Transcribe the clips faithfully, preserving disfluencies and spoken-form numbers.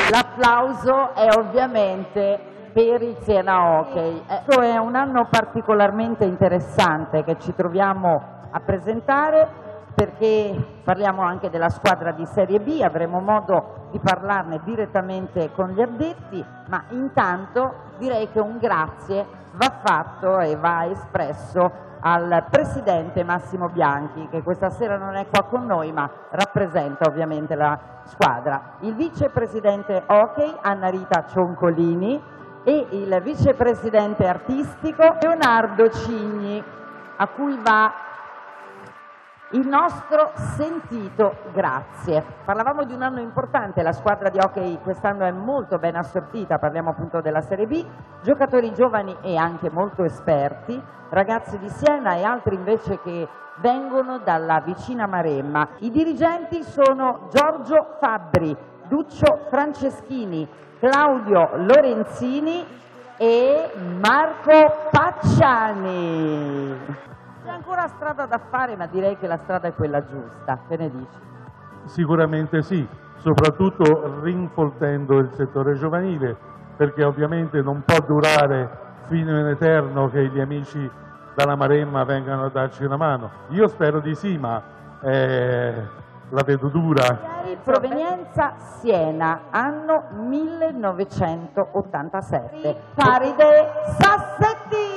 L'applauso è ovviamente per il Siena Hockey. Questo è un anno particolarmente interessante che ci troviamo a presentare, perché parliamo anche della squadra di Serie B, avremo modo di parlarne direttamente con gli addetti, ma intanto direi che un grazie va fatto e va espresso al presidente Massimo Bianchi, che questa sera non è qua con noi ma rappresenta ovviamente la squadra, il vicepresidente hockey Anna Rita Cioncolini e il vicepresidente artistico Leonardo Cigni, a cui va il nostro sentito grazie. Parlavamo di un anno importante, la squadra di hockey quest'anno è molto ben assortita, parliamo appunto della Serie B, giocatori giovani e anche molto esperti, ragazzi di Siena e altri invece che vengono dalla vicina Maremma. I dirigenti sono Giorgio Fabbri, Duccio Franceschini, Claudio Lorenzini e Marco Pacciani. C'è ancora strada da fare, ma direi che la strada è quella giusta. Che ne dici? Sicuramente sì, soprattutto rinfoltendo il settore giovanile, perché ovviamente non può durare fino in eterno che gli amici dalla Maremma vengano a darci una mano. Io spero di sì, ma eh, la vedo dura. Provenienza Siena, anno millenovecentottantasette. Paride Sassetti.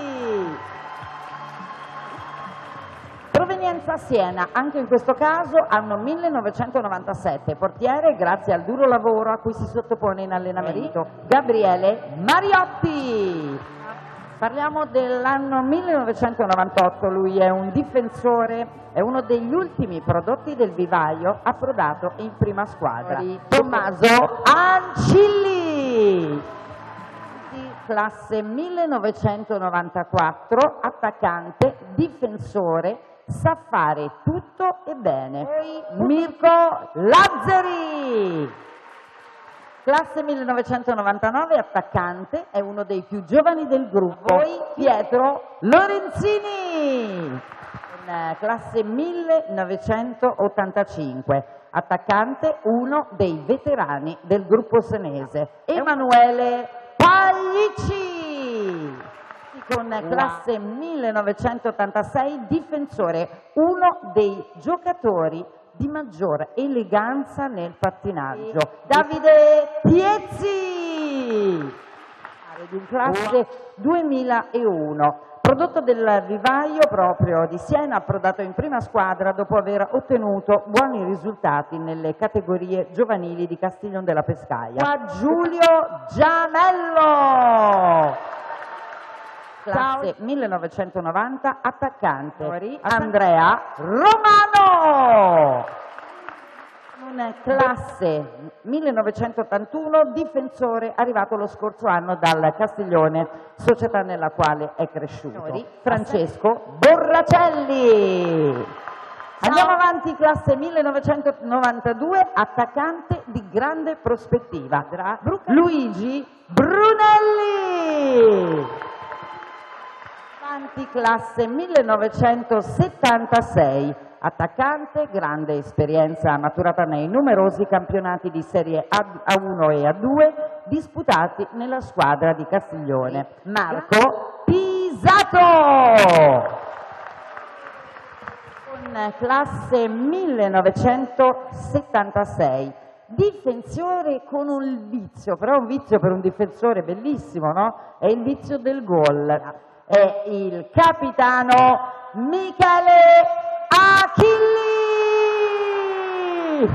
Provenienza Siena, anche in questo caso anno millenovecentonovantasette, portiere grazie al duro lavoro a cui si sottopone in allenamento, Gabriele Mariotti. Parliamo dell'anno millenovecentonovantotto, lui è un difensore, è uno degli ultimi prodotti del vivaio approdato in prima squadra, Tommaso Ancilli. Classe millenovecentonovantaquattro, attaccante, difensore, sa fare tutto e bene. Mirko Lazzari. Classe millenovecentonovantanove, attaccante, è uno dei più giovani del gruppo. Poi Pietro Lorenzini. In classe millenovecentottantacinque, attaccante, uno dei veterani del gruppo senese. Emanuele Paglici. Con classe millenovecentottantasei, difensore, uno dei giocatori di maggior eleganza nel pattinaggio. Davide Piezzi, di classe duemilauno, prodotto del vivaio proprio di Siena, approdato in prima squadra dopo aver ottenuto buoni risultati nelle categorie giovanili di Castiglion della Pescaia. Qua Giulio Gianello. Classe millenovecentonovanta, attaccante, Andrea Romano. In classe millenovecentottantuno, difensore, arrivato lo scorso anno dal Castiglione, società nella quale è cresciuto, Francesco Borracelli. Andiamo avanti, classe millenovecentonovantadue, attaccante di grande prospettiva, Luigi Brunelli. Classe millenovecentosettantasei, attaccante, grande esperienza maturata nei numerosi campionati di Serie A uno e A due disputati nella squadra di Castiglione, Marco Pisato. Con classe millenovecentosettantasei, difensore con un vizio, però un vizio per un difensore bellissimo, no? È il vizio del gol. È il capitano Michele Achilli.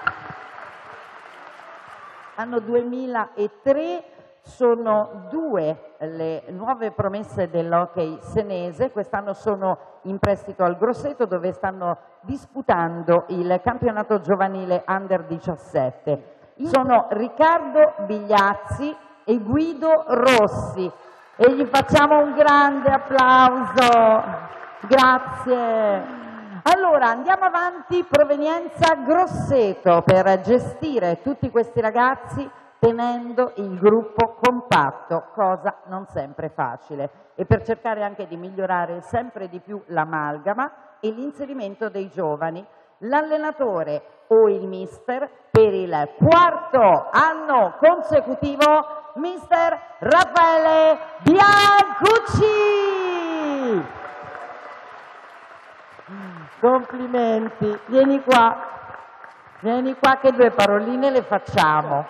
Anno duemilatré, sono due le nuove promesse dell'hockey senese, quest'anno sono in prestito al Grosseto dove stanno disputando il campionato giovanile under diciassette. Sono Riccardo Bigliazzi e Guido Rossi. E gli facciamo un grande applauso. Grazie. Allora, andiamo avanti, provenienza Grosseto, per gestire tutti questi ragazzi tenendo il gruppo compatto, cosa non sempre facile, e per cercare anche di migliorare sempre di più l'amalgama e l'inserimento dei giovani. L'allenatore o il mister per il quarto anno consecutivo, mister Raffaele Biancucci. Complimenti, vieni qua, vieni qua che due paroline le facciamo.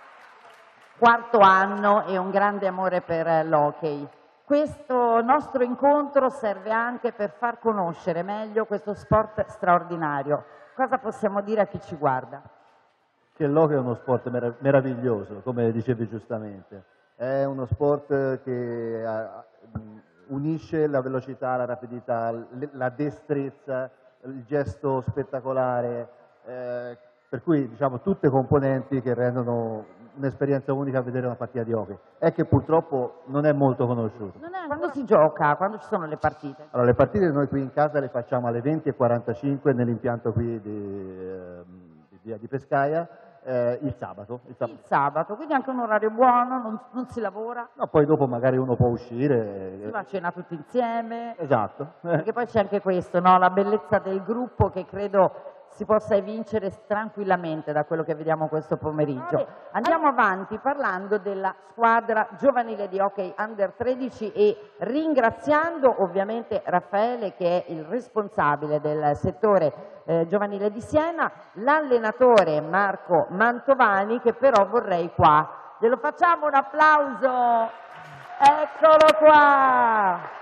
Quarto anno e un grande amore per l'hockey. Questo nostro incontro serve anche per far conoscere meglio questo sport straordinario. Cosa possiamo dire a chi ci guarda? Che l'hockey è uno sport merav meraviglioso, come dicevi giustamente. È uno sport che ha, unisce la velocità, la rapidità, la destrezza, il gesto spettacolare, eh, per cui diciamo tutte componenti che rendono un'esperienza unica a vedere una partita di hockey. È che purtroppo non è molto conosciuto. Non è, quando si gioca, quando ci sono le partite? Allora, le partite noi qui in casa le facciamo alle venti e quarantacinque nell'impianto qui di, eh, di via di Pescaia, eh, il sabato. Il sabato. Il sabato, quindi anche un orario buono, non, non si lavora. No, poi dopo magari uno può uscire. Si va a cena tutti insieme. Esatto. Perché poi c'è anche questo, no? La bellezza del gruppo che credo si possa evincere tranquillamente da quello che vediamo questo pomeriggio. Andiamo avanti parlando della squadra giovanile di hockey under tredici e ringraziando ovviamente Raffaele che è il responsabile del settore eh, giovanile di Siena, l'allenatore Marco Mantovani che però vorrei qua. Glielo facciamo un applauso? Eccolo qua!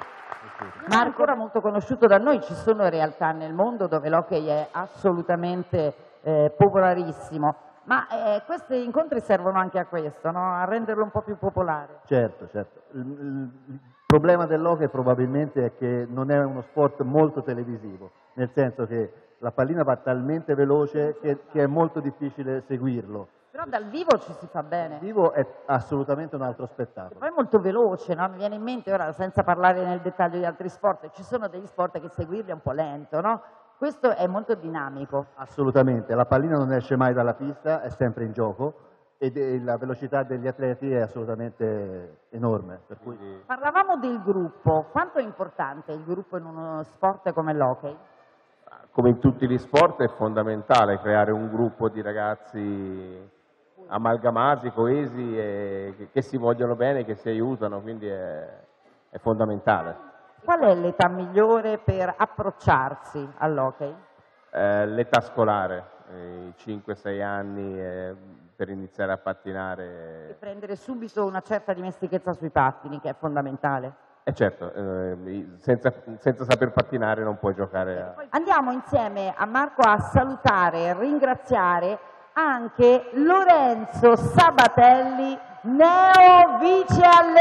Ma ancora molto conosciuto da noi, ci sono realtà nel mondo dove l'hockey è assolutamente eh, popolarissimo, ma eh, questi incontri servono anche a questo, no? A renderlo un po' più popolare. Certo, certo. Il, il, il problema dell'hockey probabilmente è che non è uno sport molto televisivo, nel senso che la pallina va talmente veloce che, che è molto difficile seguirlo. Però dal vivo ci si fa bene. Il vivo è assolutamente un altro spettacolo. E poi è molto veloce, no? Mi viene in mente ora, senza parlare nel dettaglio di altri sport, ci sono degli sport che seguirli è un po' lento, no? Questo è molto dinamico. Assolutamente, la pallina non esce mai dalla pista, è sempre in gioco e la velocità degli atleti è assolutamente enorme. Per cui... Parlavamo del gruppo, quanto è importante il gruppo in uno sport come l'hockey? Come in tutti gli sport è fondamentale creare un gruppo di ragazzi amalgamati, coesi e che, che si vogliono bene, che si aiutano, quindi è, è fondamentale. Qual è l'età migliore per approcciarsi all'hockey? Eh, l'età scolare, i cinque sei anni eh, per iniziare a pattinare. E prendere subito una certa dimestichezza sui pattini, che è fondamentale. E certo, eh, senza, senza saper pattinare non puoi giocare. A... Andiamo insieme a Marco a salutare e ringraziare anche Lorenzo Sabatelli, neo vice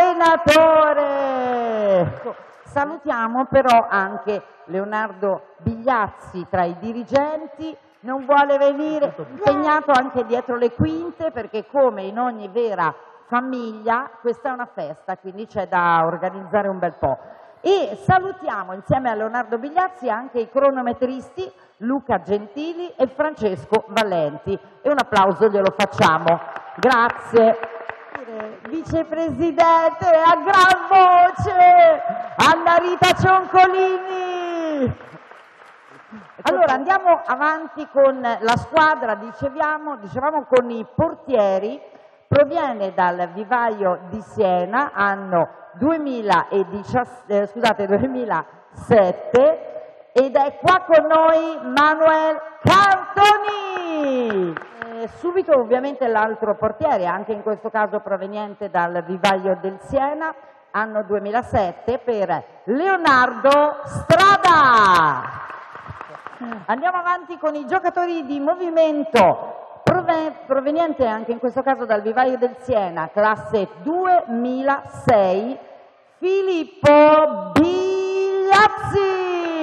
allenatore. Salutiamo però anche Leonardo Bigliazzi tra i dirigenti, non vuole venire, impegnato anche dietro le quinte perché come in ogni vera famiglia questa è una festa, quindi c'è da organizzare un bel po'. E salutiamo insieme a Leonardo Bigliazzi anche i cronometristi Luca Gentili e Francesco Valenti e un applauso glielo facciamo. Grazie. Vicepresidente a gran voce Anna Rita Cioncolini. Allora andiamo avanti con la squadra, dicevamo, dicevamo con i portieri, proviene dal Vivaio di Siena, anno duemiladiciassette, eh, scusate, duemilasette, ed è qua con noi Manuel Cantoni. Eh, subito ovviamente l'altro portiere, anche in questo caso proveniente dal Vivaio del Siena, anno duemilasette, per Leonardo Strada. Andiamo avanti con i giocatori di movimento, proveniente anche in questo caso dal Vivaio del Siena, classe duemilasei, Filippo Bigliazzi.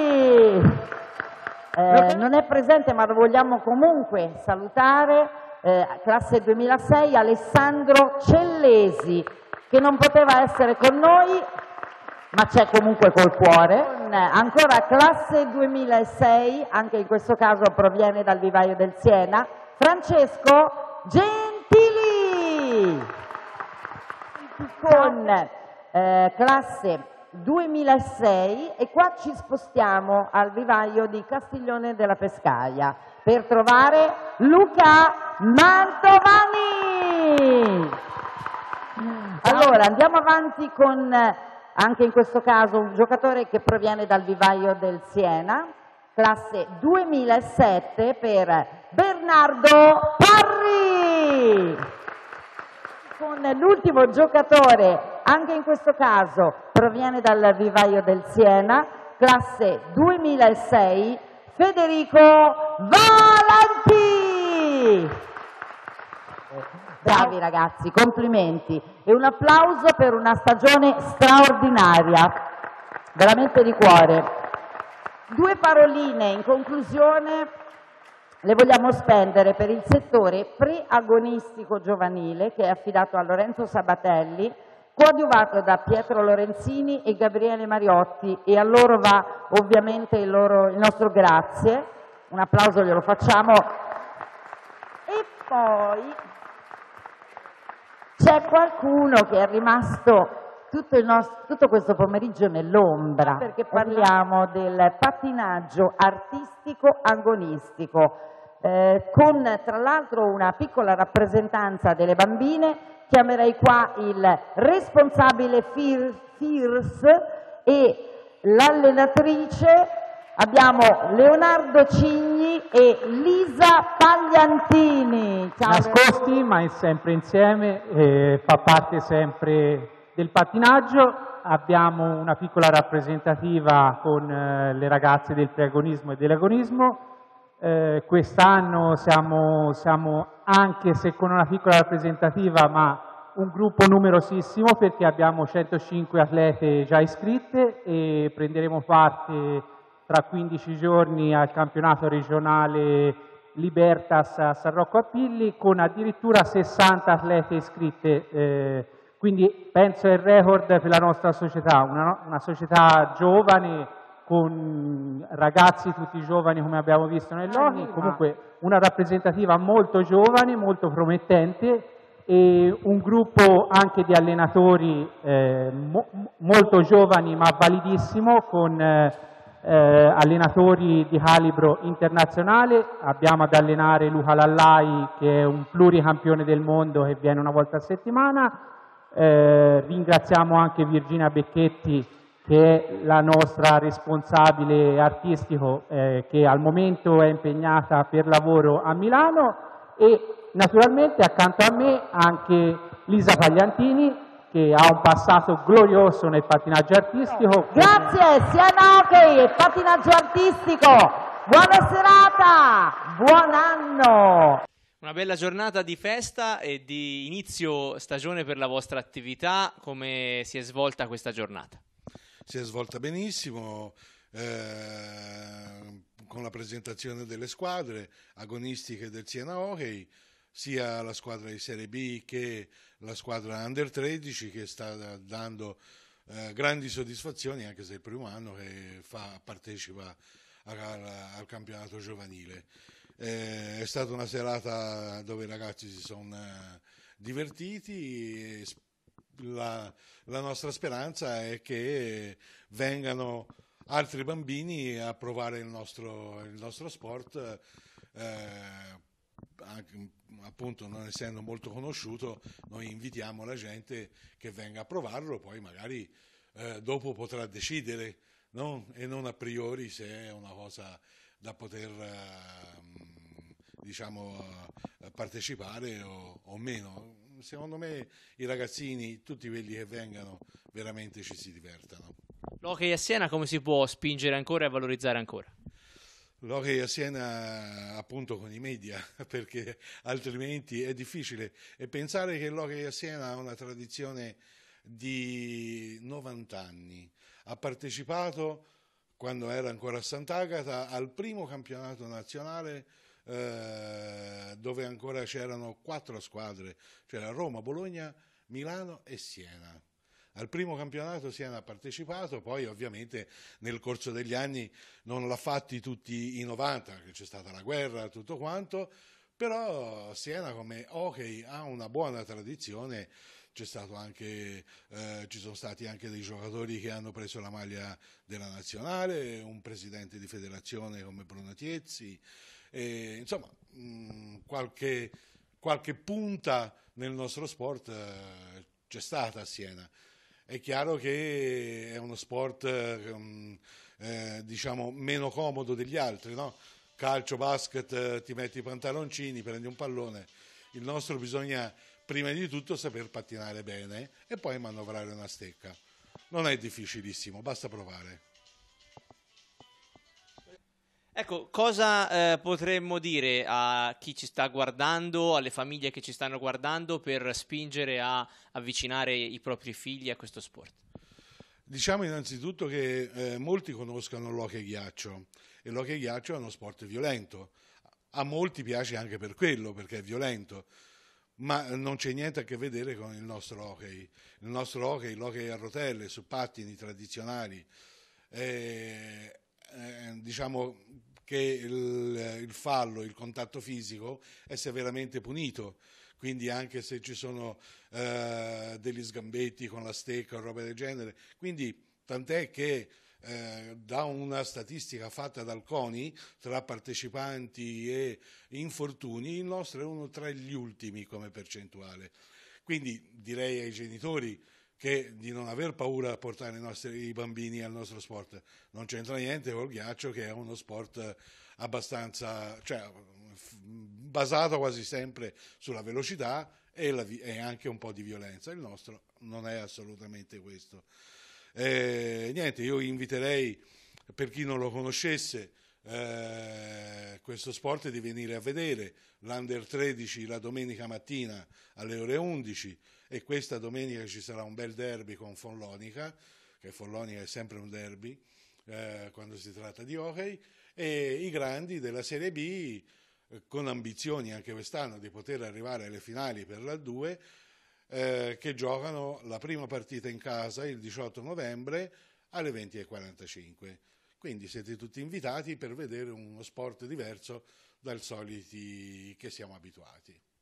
Eh, non è presente ma lo vogliamo comunque salutare, eh, classe duemilasei, Alessandro Cellesi, che non poteva essere con noi ma c'è comunque col cuore. Ancora classe duemilasei, anche in questo caso proviene dal Vivaio del Siena, Francesco Gentili. Con eh, classe duemilasei e qua ci spostiamo al Vivaio di Castiglione della Pescaia. per trovare Luca Mantovani. Allora, andiamo avanti con, anche in questo caso, un giocatore che proviene dal vivaio del Siena, classe duemilasette, per Bernardo Parri. Con l'ultimo giocatore, anche in questo caso proviene dal vivaio del Siena, classe duemilasei, Federico Valenti. Bravi ragazzi, complimenti e un applauso per una stagione straordinaria, veramente di cuore. Due paroline in conclusione le vogliamo spendere per il settore preagonistico giovanile che è affidato a Lorenzo Sabatelli, coadiuvato da Pietro Lorenzini e Gabriele Mariotti, e a loro va ovviamente il, loro, il nostro grazie, un applauso glielo facciamo. E poi c'è qualcuno che è rimasto tutto, il nostro, tutto questo pomeriggio nell'ombra, perché parliamo del pattinaggio artistico agonistico, eh, con tra l'altro una piccola rappresentanza delle bambine. Chiamerei qua il responsabile F I R S e l'allenatrice. Abbiamo Leonardo Cigni e Lisa Pagliantini. Ciao. Nascosti ma è sempre insieme, eh, fa parte sempre del pattinaggio. Abbiamo una piccola rappresentativa con eh, le ragazze del preagonismo e dell'agonismo. Eh, quest'anno siamo, siamo, anche se con una piccola rappresentativa, ma un gruppo numerosissimo, perché abbiamo centocinque atlete già iscritte e prenderemo parte tra quindici giorni al campionato regionale Libertas a San Rocco Appilli, con addirittura sessanta atlete iscritte, eh, quindi penso è il record per la nostra società, una, una società giovane, con ragazzi tutti giovani come abbiamo visto nell'Oni, comunque una rappresentativa molto giovane, molto promettente, e un gruppo anche di allenatori eh, mo molto giovani ma validissimo, con eh, eh, allenatori di calibro internazionale. Abbiamo ad allenare Luca Lallai, che è un pluricampione del mondo che viene una volta a settimana. Eh, ringraziamo anche Virginia Becchetti, che è la nostra responsabile artistico, eh, che al momento è impegnata per lavoro a Milano, e naturalmente accanto a me anche Lisa Pagliantini, che ha un passato glorioso nel pattinaggio artistico. Grazie, Siena Hockey e pattinaggio artistico. Buona serata, buon anno. Una bella giornata di festa e di inizio stagione per la vostra attività. Come si è svolta questa giornata? Si è svolta benissimo, eh, con la presentazione delle squadre agonistiche del Siena Hockey, sia la squadra di Serie B che la squadra Under tredici, che sta dando eh, grandi soddisfazioni, anche se è il primo anno che fa, partecipa al, al campionato giovanile. Eh, è stata una serata dove i ragazzi si sono eh, divertiti e la, la nostra speranza è che vengano altri bambini a provare il nostro, il nostro sport, eh, anche, appunto non essendo molto conosciuto. Noi invitiamo la gente che venga a provarlo, poi magari eh, dopo potrà decidere, no? E non a priori se è una cosa da poter eh, diciamo partecipare o, o meno. Secondo me i ragazzini, tutti quelli che vengano, veramente ci si divertano. L'hockey a Siena come si può spingere ancora e valorizzare ancora? L'hockey a Siena appunto con i media, perché altrimenti è difficile. E pensare che l'hockey a Siena ha una tradizione di novanta anni. Ha partecipato, quando era ancora a Sant'Agata, al primo campionato nazionale, eh, dove ancora c'erano quattro squadre, cioè Roma, Bologna, Milano e Siena. Al primo campionato Siena ha partecipato, poi ovviamente nel corso degli anni non l'ha fatti tutti i novanta, perché c'è stata la guerra, tutto quanto, però Siena come hockey ha una buona tradizione. C'è stato anche, eh, ci sono stati anche dei giocatori che hanno preso la maglia della nazionale, un presidente di federazione come Bruno Tiezzi, E, insomma, mh, qualche, qualche punta nel nostro sport eh, c'è stata a Siena. È chiaro che è uno sport eh, eh, diciamo meno comodo degli altri, no? Calcio, basket, eh, ti metti i pantaloncini, prendi un pallone. Il nostro bisogna prima di tutto saper pattinare bene e poi manovrare una stecca. Non è difficilissimo, basta provare. Ecco, cosa eh, potremmo dire a chi ci sta guardando, alle famiglie che ci stanno guardando per spingere a avvicinare i propri figli a questo sport? Diciamo innanzitutto che eh, molti conoscono l'hockey ghiaccio e l'hockey ghiaccio è uno sport violento. A molti piace anche per quello, perché è violento, ma non c'è niente a che vedere con il nostro hockey. Il nostro hockey, l'hockey a rotelle, su pattini tradizionali, eh, eh, diciamo che il, il fallo, il contatto fisico è severamente punito, quindi anche se ci sono eh, degli sgambetti con la stecca o roba del genere, quindi tant'è che eh, da una statistica fatta dal CONI tra partecipanti e infortuni, il nostro è uno tra gli ultimi come percentuale. Quindi direi ai genitori che di non aver paura a portare i nostri i bambini al nostro sport. Non c'entra niente col ghiaccio, che è uno sport abbastanza, cioè, basato quasi sempre sulla velocità e, la, e anche un po' di violenza. Il nostro non è assolutamente questo. Eh, niente, io inviterei, per chi non lo conoscesse, eh, questo sport di venire a vedere l'Under tredici la domenica mattina alle ore undici, e questa domenica ci sarà un bel derby con Follonica, che Follonica è sempre un derby eh, quando si tratta di hockey, e i grandi della Serie B eh, con ambizioni anche quest'anno di poter arrivare alle finali per la due, eh, che giocano la prima partita in casa il diciotto novembre alle venti e quarantacinque. Quindi siete tutti invitati per vedere uno sport diverso dal soliti che siamo abituati.